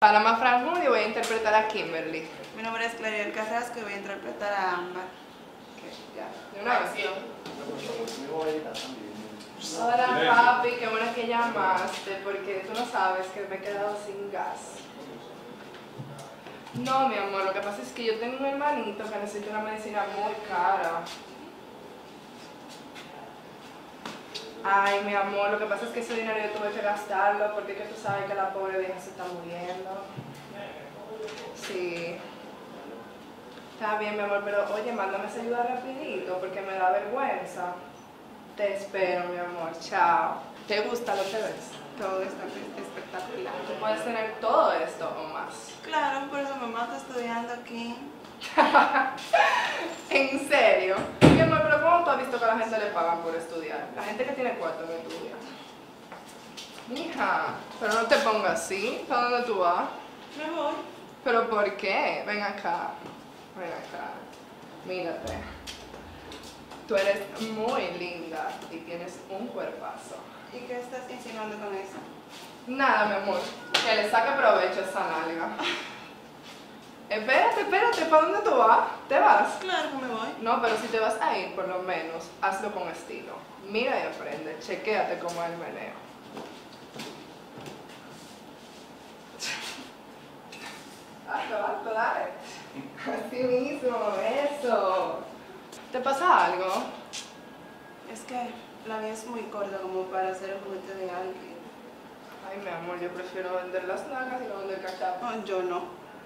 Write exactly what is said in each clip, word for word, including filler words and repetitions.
Para más Fran Julio voy a interpretar a Kimberly. Mi nombre es Claribel Carrasco y voy a interpretar a Ámbar. Ya, de una vez. Hola papi, qué bueno que llamaste porque tú no sabes que me he quedado sin gas. No, mi amor, lo que pasa es que yo tengo un hermanito que necesita una medicina muy cara. Ay, mi amor, lo que pasa es que ese dinero yo tuve que gastarlo porque es que tú sabes que la pobre vieja se está muriendo. Sí. Está bien, mi amor, pero oye, mándame esa ayuda rapidito porque me da vergüenza. Te espero, mi amor. Chao. ¿Te gusta lo que ves? Todo está espectacular. Tú puedes tener todo esto o más. Claro, por eso me mato estudiando aquí. ¿En serio? Mi amor, pero ¿cómo tú has visto que a la gente le pagan por estudiar? La gente que tiene cuarto no estudia. Mija, pero no te pongas así. ¿Para dónde tú vas? Me voy. ¿Pero por qué? Ven acá. Ven acá. Mírate. Tú eres muy linda y tienes un cuerpazo. ¿Y qué estás insinuando con eso? Nada, mi amor. Que le saque provecho a esa nalga. Espérate, espérate. ¿Para dónde tú vas? ¿Te vas? Claro que me voy. No, pero si te vas a ir, por lo menos, hazlo con estilo. Mira y aprende. Chequéate cómo es el meneo. Hazlo, hazlo, dale. Así mismo, eso. ¿Te pasa algo? Es que la vida es muy corta como para ser el juguete de alguien. Ay, mi amor, yo prefiero vender las nalgas y no vender cachapas. No, yo no.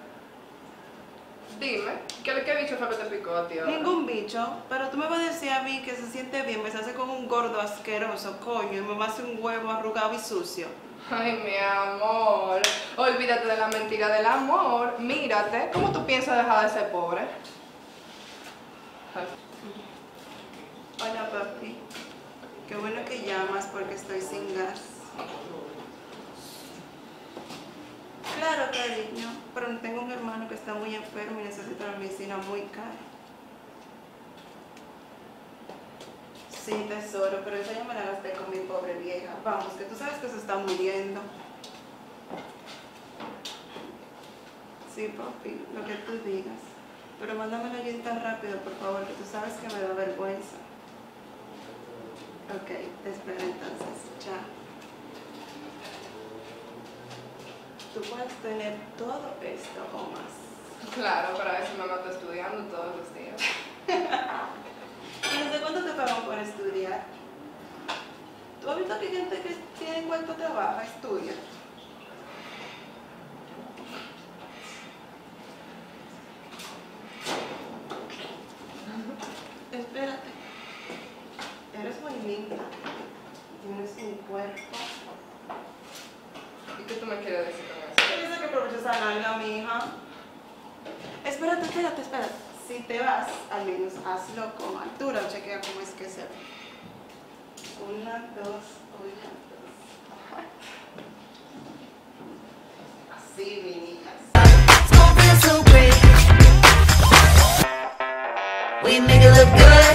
Dime, ¿qué, qué bicho fue que te picó a ti ahora? Ningún bicho, pero tú me vas a decir a mí que se siente bien, me se hace como un gordo asqueroso, coño, y me hace un huevo arrugado y sucio. Ay, mi amor, olvídate de la mentira del amor, mírate, ¿cómo tú piensas dejar de ser pobre? Ay. Hola papi, qué bueno que llamas porque estoy sin gas. Claro, cariño, pero tengo un hermano que está muy enfermo y necesita una medicina muy cara. Sí, tesoro, pero esa ya me la gasté con mi pobre vieja. Vamos, que tú sabes que se está muriendo. Sí, papi, lo que tú digas. Pero mándame la ayudita rápido, por favor, que tú sabes que me da vergüenza. Ok, te espero entonces. Chao. Tú puedes tener todo esto o más. Claro, para eso me mato estudiando todos los días. ¿Y desde cuándo te pagan por estudiar? ¿Tú has visto que hay gente que tiene cuánto trabaja, estudia? Espérate. Eres muy linda. Tienes un cuerpo. ¿Y qué tú me quieres decir con eso? ¿Qué dice que aproveches esa nalga, mija? Espérate, espérate, espérate. Si te vas, al menos hazlo con altura o chequea cómo es que se ve. Una, dos, una, dos. Así, mi hija. We make it look good.